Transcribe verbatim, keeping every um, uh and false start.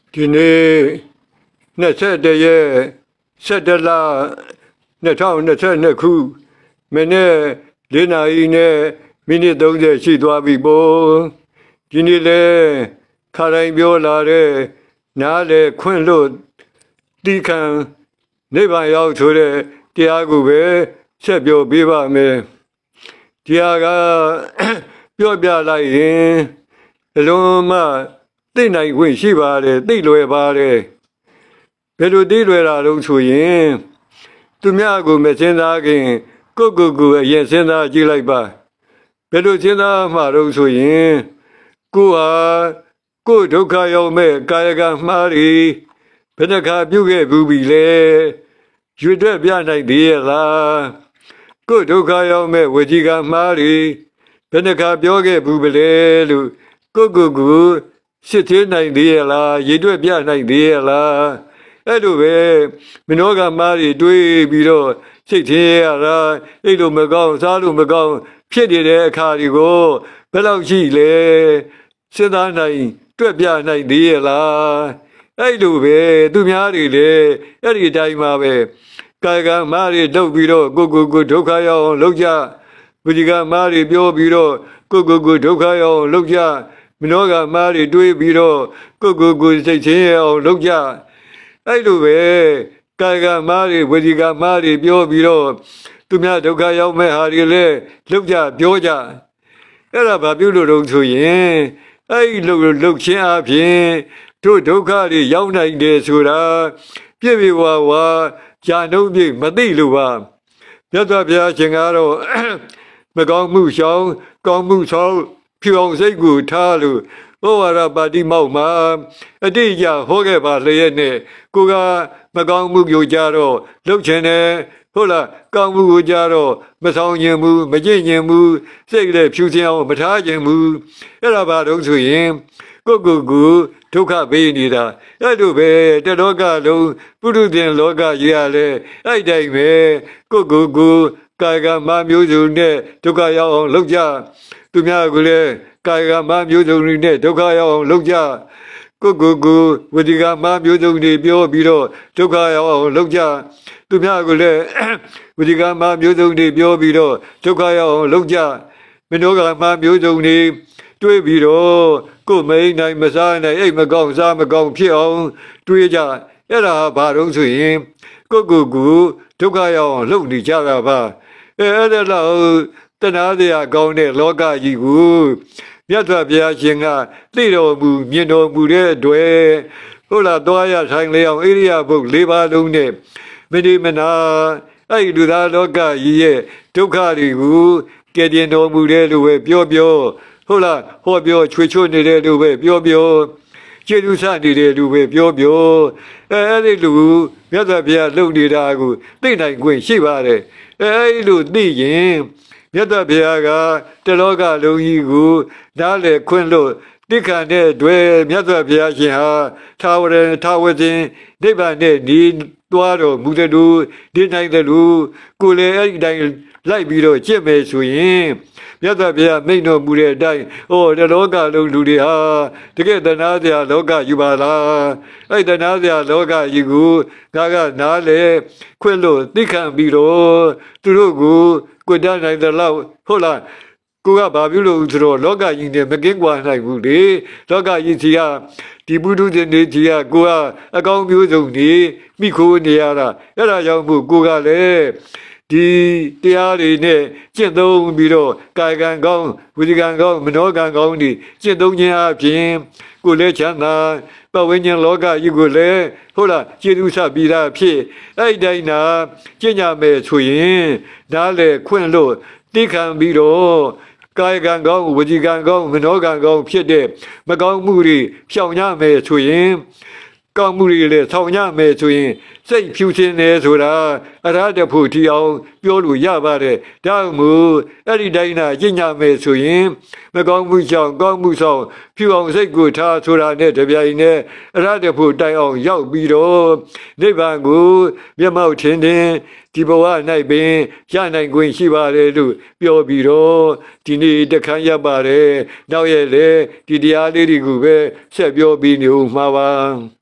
ဒီနေ့twenty-oneရက်sevenလtwenty twenty-twoခုမနေ့fourနာရီနဲ့မိနစ်thirtyရှိသွားပြီပေါ့ဒီနေ့လဲခါတိုင်းပြောလာတဲ့နားလေခွင့်လို့တီးခံနိဗ္ဗာန်ရောက်ဆိုတဲ့တရားကိုပဲဆက်ပြောပေးပါမယ်တရားကပြောပြလိုက်ရင်အလုံးမသိနိုင်ခွင့်ရှိပါတယ်သိလွယ်ပါတယ်ဘယ်လိုသိလွယ်တာလို့ဆိုရင်သူများကိုမစဉ်းစားခင်ကိုယ့်ကိုယ်ကိုအရင်စဉ်းစားကြည့်လိုက်ပါဘယ်လိုစဉ်းစားမှတော့ဆိုရင်ကိုယ်ဟာကိုယ်ဒုက္ခရောက်မဲ့ကာယကံမှားတွေဘယ်နှခါပြုခဲ့ဘူးပြီလဲရွေတွက်ပြနိုင်သေးရဲ့လားကိုယ်ဒုက္ခရောက်မဲ့ဝစီကံမှားတွေဘယ်နှခါပြောခဲ့ဘူးပဲလဲလို့ကိုယ့်ကိုယ်ကိုစစ်သေးနိုင်သေးရဲ့လားရွေတွက်ပြနိုင်သေးရဲ့လားအဲ့လိုပဲမနောကမားတွေတွေးပြီးတော့စိတ်သေးရတာအဲ့လိုမကောင်းစားလို့မကောင်းဖြစ်နေတဲ့အခါတွေကိုဘယ်လောက်ရှိလဲစဉ်းစားနိုင်တွက်ပြနိုင်သေးရဲ့လားအဲ့လိုပဲသူများတွေလေအဲ့ဒီအတိုင်းမှာပဲကာယကံမားတွေတုပ်ပြီးတော့ကိုကိုကိုဒုက္ခရောက်အောင်လုပ်ကြဝိဇိကမားတွေပြောပြီးတော့ကိုကိုကိုဒုက္ခရောက်အောင်လုပ်ကြမနောကမားတွေတွေးပြီးတော့ကိုကိုကိုစိတ်သေးအောင်လုပ်ကြအဲ့လိုပဲကာယကမားတွေဝစီကမားတွေပြောပြီးတော့သူများဒုက္ခရောက်မဲ့ဟာတွေလည်းလုပ်ကြပြောကြအဲ့ဒါဘာပြုလို့တော့ဆိုရင်အဲ့ဒီလုပ်လုပ်ချင်းအပြင်တို့ဒုက္ခတွေရောက်နိုင်တယ်ဆိုတာပြည့်ပြည့်ဝဝဂျာနှုံးပြည့်မသိလို့ပါမြတ်စွာဘုရားရှင်ကတော့မကောင်းမှုရှောင်ကောင်းမှုဆောင်ဖြူအောင်စိတ်ကိုထားလို့ဘဝရပါတိမောက်မှာအတိအကျဟောခဲ့ပါလျက်နဲ့ကိုကမကောင်းမှုကြိုကြတော့လှုပ်ချင်တယ်ဟုတ်လားကောင်းမှုကိုကြတော့မဆောင်ခြင်းဘူးမကြင်ခြင်းဘူးစိတ်လည်းဖြူစင်အောင်မထားခြင်းဘူးအဲ့ဒါဘာလို့ဆိုရင်ကိုကိုကိုဒုက္ခပေးနေတာအဲ့လိုပဲတလောကလုံးပုရုသင်လောကကြီးရလဲအဲ့တိုင်းပဲကိုကိုကိုကာယကမမျိုးစုံနဲ့ဒုက္ခရောက်အောင်လုပ်ကြသူများကလည်းကာယကမမျိုးစုံတွေနဲ့ဒုက္ခရောက်အောင်လုပ်ကြကိုကိုကိုဝိဇိကမမျိုးစုံတွေပြောပြီးတော့ဒုက္ခရောက်အောင်လုပ်ကြသူများကလည်းဝိဇိကမမျိုးစုံတွေပြောပြီးတော့ဒုက္ခရောက်အောင်လုပ်ကြမနောကမမျိုးစုံတွေတွေးပြီးတော့ကိုမိန်နိုင်မစားနိုင်အိတ်မကောင်းစားမကောင်းဖြစ်အောင်တွေးကြအဲ့ဒါဘာလို့ဆိုရင်ကိုကိုကိုဒုက္ခရောက်အောင်လုပ်နေကြတာပါအဲအဲ့ဒါတော့တဏှာတရားကောင်းတဲ့လောကကြီးကိုမြတ်စွာဘုရားရှင်ကသိတော်မူမြင်တော်မူတဲ့အတွက်ဟုတ်လားသွားရဆိုင်လေအောင်ဣရိယာပုတ်၄ပါးလုံးနဲ့မဒီမနာအဲ့ဒီလူသားလောကကြီးရဲ့ဒုက္ခတွေကိုကယ်တင်တော်မူတဲ့လို့ပဲပြောပြောဟုတ်လားဟောပြောချွေချွတ်နေတဲ့လို့ပဲပြောပြောကျေးဇူးဆနေတဲ့လူပဲပြောပြောအဲအဲ့ဒီလူမြတ်စွာဘုရားလုပ်နေတာကိုသိနိုင်ခွင့်ရှိပါတယ်အဲအဲ့ဒီလူသိရင်မြတ်စွာဘုရားကတလောကလုံးကြီးကိုနားလေခွင့်လို့တိခဏတဲ့တွေ့မြတ်စွာဘုရားရှင်ဟာသာဝရသာဝစဉ်နိဗ္ဗာန်နဲ့ဒီသွားတော်မူတဲ့လူဒီနိုင်တဲ့လူကိုလည်းအဲ့ဒီတိုင်းလိုက်ပြီးတော့ကျင့်မယ်ဆိုရင်မြတ်စွာဘုရားမိန့်တော်မူတဲ့အတိုင်းဟောတလောကလုံးလူတွေဟာတကယ်တဏှာစရာလောကယူပါလားအဲ့တဏှာစရာလောကကြီးကိုငါကနားလေခွင့်လို့သိခံပြီးတော့သူတို့ကိုကိုတတ်နိုင်တဲ့လောက်ဟုတ်လားကိုကဘာပြုလို့ဆိုတော့လောကကြီးနဲ့မကင်းကွာနိုင်ဘူးလေလောကကြီးကြီးကဒီပုထုဇဉ်တွေကြီးကကိုကအကောင်းမျိုးစုံနေမိခိုးနေရတာအဲ့ဒါကြောင့်မို့ကိုကလည်းဒီတရားတွေနဲ့ကျင့်သုံးပြီးတော့ကာယကံကောင်းဝိဇိကံကောင်းမနောကံကောင်းတွေကျင့်သုံးခြင်းအပြင်ကိုလည်းချမ်းသာပဝိညာဉ်လောကကြီးကိုလည်းဟုတ်လားကျေသူဆပြီးသားဖြစ်အဲ့တိုင်းနာကျင့်ကြမယ်ဆိုရင်နားလေခွင့်လို့တိခံပြီးတော့ကာယကံကောင်းဝိဇိကံကောင်းမနောကံကောင်းဖြစ်တဲ့မကောင်းမှုတွေဖြောင်ရမယ်ဆိုရင်ကောင်းမှုတွေလည်းဆောင်ရမယ်ဆိုရင်စိတ်ဖြူစင်တယ်ဆိုတာအရဟတဖို့တီအောင်ပြောလို့ရပါတယ်ဒါမှမဟုတ်အဲ့ဒီတိုင်းနာကျင့်ကြမယ်ဆိုရင်မကောင်းမှုကြောင့်ကောင်းမှုဆောင်ဖြူအောင်စိတ်ကိုထားဆိုတာနဲ့တပြိုင်နက်အရဟတဖို့တိုင်အောင်ရောက်ပြီးတော့နိဗ္ဗာန်ကိုမျက်မှောက်ထင်ထင်ဒီဘဝ၌ပင်ရနိုင်ခွင့်ရှိပါတယ်လို့ပြောပြီးတော့ဒီနေ့တခမ်းရပါတယ်နောက်ရဲ့လေဒီတရားလေးတွေကိုပဲဆက်ပြောပြီးနေဦးမှာပါ